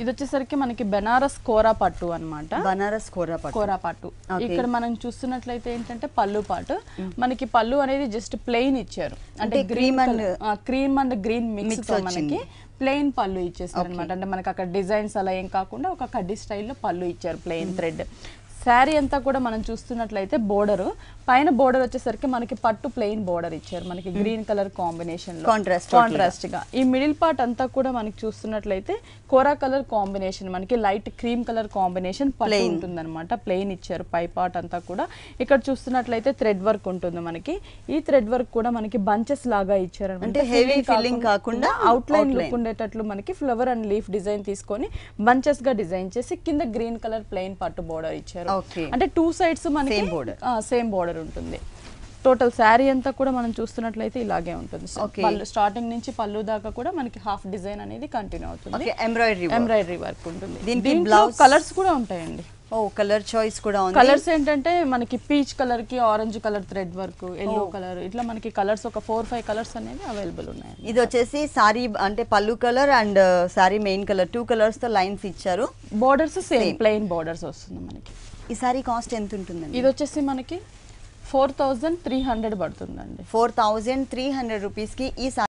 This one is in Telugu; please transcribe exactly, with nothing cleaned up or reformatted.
ఇది వచ్చేసరికి మనకి బెనారస్ కోరా పట్టు అన్నమాట. బనారస్ కోరా పట్టు కోరా పట్టు ఇక్కడ మనం చూస్తున్నట్లయితే ఏంటంటే పళ్ళు పాటు మనకి పళ్ళు అనేది జస్ట్ ప్లెయిన్ ఇచ్చారు. అంటే green and cream and green mix తో మనకి ప్లెయిన్ పళ్ళు ఇచ్చేస్తారు అనమాట. అంటే మనకి అక్కడ డిజైన్స్ అలా ఏం కాకుండా ఒక కడ్డీ స్టైల్లో పళ్ళు ఇచ్చారు, ప్లెయిన్ థ్రెడ్. శారీ అంతా కూడా మనం చూస్తున్నట్లయితే బోర్డర్ పైన బోర్డర్ వచ్చేసరికి మనకి పట్టు ప్లెయిన్ బోర్డర్ ఇచ్చారు, మనకి గ్రీన్ కలర్ కాంబినేషన్ లో కాంట్రాస్ట్ కాంట్రాస్ట్ గా. ఈ మిడిల్ పార్ట్ అంతా కూడా మనకి చూస్తున్నట్లయితే కోరా కలర్ కాంబినేషన్, మనకి లైట్ క్రీమ్ కలర్ కాంబినేషన్ పట్టు ఉంటుంది అనమాట. ప్లెయిన్ ఇచ్చారు పై పార్ట్ అంతా కూడా. ఇక్కడ చూస్తున్నట్లయితే థ్రెడ్ వర్క్ ఉంటుంది మనకి. ఈ థ్రెడ్ వర్క్ కూడా మనకి బంచెస్ లాగా ఇచ్చారు అంటే హెవీ ఫీలింగ్ కాకుండా అవుట్ లైన్ లుక్ ఉండేటట్లు మనకి ఫ్లవర్ అండ్ లీఫ్ డిజైన్ తీసుకొని బంచెస్ గా డిజైన్ చేసి కింద గ్రీన్ కలర్ ప్లెయిన్ పట్టు బోర్డర్ ఇచ్చారు. అంటే టూ సైడ్స్ మనకి సేమ్ బోర్డర్ ఉంటుంది. టోటల్ శారీ అంతా కూడా మనం చూస్తున్నట్లయితే ఇలాగే ఉంటుంది. పళ్ళు స్టార్టింగ్ నుంచి పళ్ళు దాకా కూడా మనకి హాఫ్ డిజైన్ అనేది కంటిన్యూ అవుతుంది. ఎంబ్రాయిడరీ ఎంబ్రాయిడరీ వర్క్ ఉంటుంది. దీంట్లో కలర్స్ కూడా ఉంటాయండి. ఓ కలర్ చాయిస్ కూడా ఉంది. కలర్స్ ఏంటంటే మనకి పీచ్ కలర్ కి orange colour thread work, yellow colour, ఇట్లా మనకి కలర్స్ ఒక ఫోర్ ఫైవ్ కలర్స్ అనేవి అవైలబుల్ ఉన్నాయి. ఇది వచ్చేసి సారీ అంటే pallu colour and sari main colour two colours తో లైన్స్ ఇచ్చారు. బోర్డర్స్ సేమ్ ప్లెయిన్ బోర్డర్స్ వస్తుంది మనకి. ఈ సారీ కాస్ట్ ఎంత ఉంటుందండి? ఇది వచ్చేసి మనకి ఫోర్ థౌజండ్ త్రీ హండ్రెడ్ పడుతుందండి. Four thousand three hundred rupees కి ఈ